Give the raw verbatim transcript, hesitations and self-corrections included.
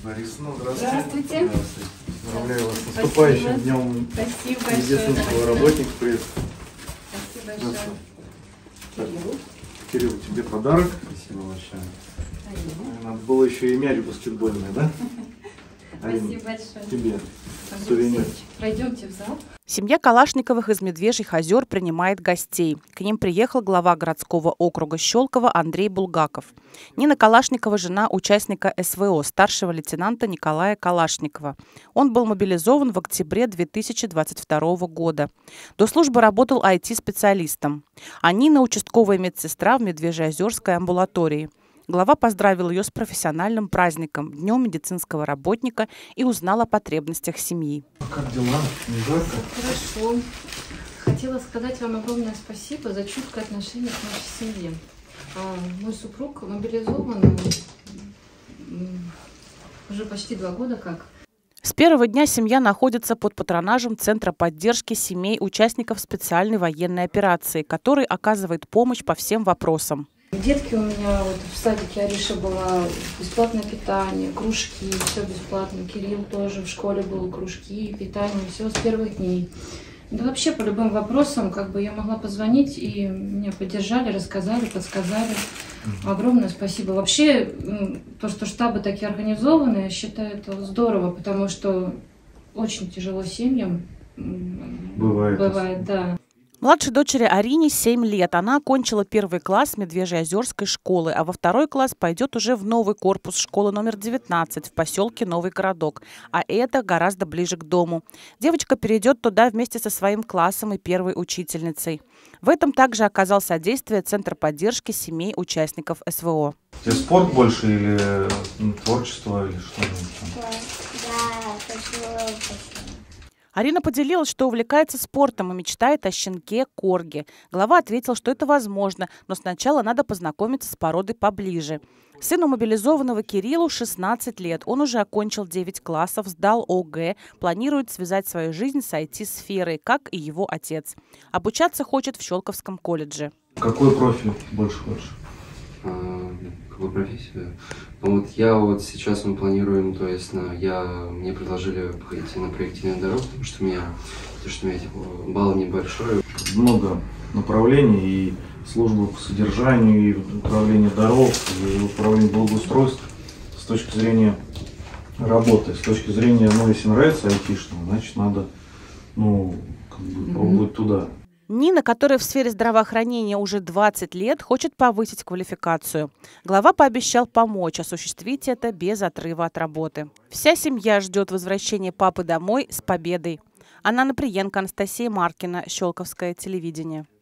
Борисовна, здравствуйте. Здравствуйте. Здравствуйте. Поздравляю вас с наступающим днем медицинского работника. Привет. Спасибо большое. Кирилл. Кирилл, тебе подарок. Спасибо большое. Надо было еще и мяч баскетбольный, да? Спасибо большое. Тебе сувенир. Пройдемте в зал. Семья Калашниковых из Медвежьих озер принимает гостей. К ним приехал глава городского округа Щелково Андрей Булгаков. Нина Калашникова – жена участника эс вэ о, старшего лейтенанта Николая Калашникова. Он был мобилизован в октябре две тысячи двадцать второго года. До службы работал ай ти-специалистом. А Нина – участковая медсестра в Медвежьеозерской амбулатории. Глава поздравил ее с профессиональным праздником, Днем медицинского работника, и узнал о потребностях семьи. Как дела? Не жарко? Хорошо. Хотела сказать вам огромное спасибо за чуткое отношение к нашей семье. А, мой супруг мобилизован м, уже почти два года как. С первого дня семья находится под патронажем Центра поддержки семей участников специальной военной операции, который оказывает помощь по всем вопросам. Детки у меня вот в садике Ариша была, бесплатное питание, кружки, все бесплатно. Кирилл тоже в школе был, кружки, питание, все с первых дней. Да вообще по любым вопросам как бы я могла позвонить, и меня поддержали, рассказали, подсказали. Огромное спасибо. Вообще то, что штабы такие организованы, я считаю, это здорово, потому что очень тяжело семьям. Бывает. Бывает, да. Младшей дочери Арине семь лет. Она окончила первый класс Медвежьеозерской школы, а во второй класс пойдет уже в новый корпус школы номер девятнадцать в поселке Новый Городок. А это гораздо ближе к дому. Девочка перейдет туда вместе со своим классом и первой учительницей. В этом также оказал содействие Центр поддержки семей участников эс вэ о. Тебе спорт больше или ну, творчество, или что-нибудь там? Да, хочу. Арина поделилась, что увлекается спортом и мечтает о щенке Корги. Глава ответил, что это возможно, но сначала надо познакомиться с породой поближе. Сыну мобилизованного Кириллу шестнадцать лет. Он уже окончил девять классов, сдал о гэ, планирует связать свою жизнь с ай ти-сферой, как и его отец. Обучаться хочет в Щелковском колледже. Какой профиль больше хочешь? А, какую профессию? Ну, вот я вот сейчас мы планируем, то есть на, я, мне предложили пойти на проективную дорогу, потому что у меня, то, что у меня типа, балл небольшой. Много направлений, и служба по содержанию, и управление дорог, и управление благоустройством. С точки зрения работы, с точки зрения, ну, если нравится айтишному, значит, надо, ну, как бы, пробовать mm-hmm. туда. Нина, которая в сфере здравоохранения уже двадцать лет, хочет повысить квалификацию. Глава пообещал помочь осуществить это без отрыва от работы. Вся семья ждет возвращения папы домой с победой. Анна Наприенко, Анастасия Маркина, Щелковское телевидение.